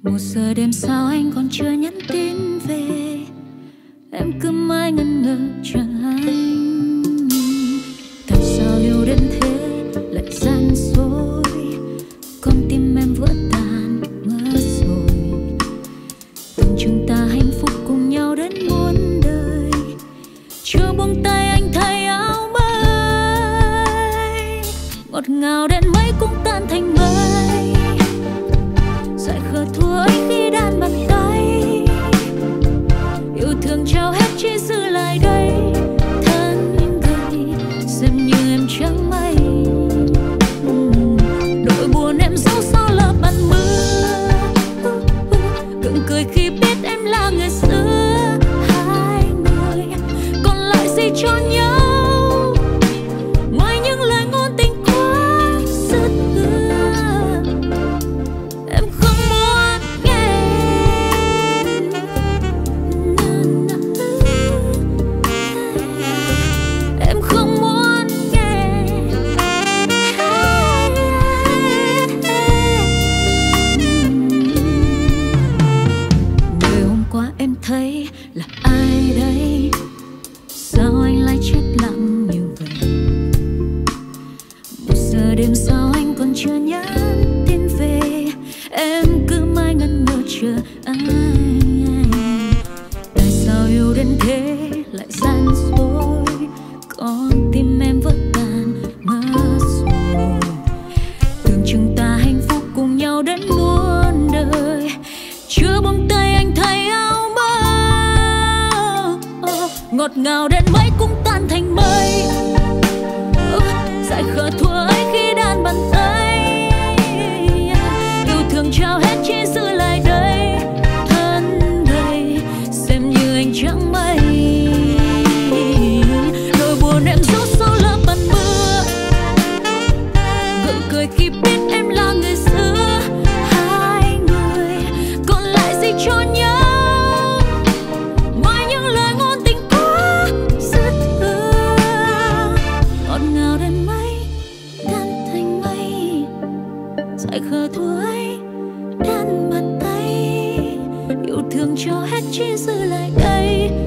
1 giờ đêm sao anh còn chưa nhắn tin về, em cứ mãi ngần ngơ chờ anh. Tại sao yêu đến thế lại gian dối, con tim em vỡ tan mất rồi. Tưởng chừng ta hạnh phúc cùng nhau đến muôn đời, chưa buông tay anh thay áo mới. Ngọt ngào đến mấy cũng tan thành mây, dại khờ thua ấy khi đan bàn tay. Yêu thương trao hết chỉ giữ lại đây, thân gầy xem như em chẳng may. Nỗi buồn em giấu sau lớp màn mưa, gượng cười khi biết em là người xưa. Hai người còn lại gì cho nhau, ngoài những lời ngôn tình quá dứt ưa. Em không muốn nghe, em không muốn nghe. Người hôm qua em thấy là ai đây, sao anh lại chết lặng như vậy. 1 giờ đêm sao anh còn chưa nhắn tin về, em cứ mãi ngẩn ngơ chờ anh. Tại sao yêu đến thế lại gian dối, con tim em vỡ tan mất rồi. Tưởng chừng ta hạnh phúc cùng nhau đến muôn đời, chưa buông tay anh thay áo mơ. Ngọt ngào đến mấy cũng tan thành mây, dại khờ thua ấy khi đan bàn tay. Yêu thương trao hết chỉ giữ lại đây, thân gầy xem như anh chẳng may. Nỗi buồn em giấu sau lớp màn mưa, gượng cười khi biết em là người xưa. Hai người còn lại gì cho nhau, ngoài những lời ngôn tình quá dứt ưa. Ngọt ngào đến mấy tan thành mây, dại khờ thua ấy đan bàn tay. Yêu thương cho hết chỉ giữ lại đây,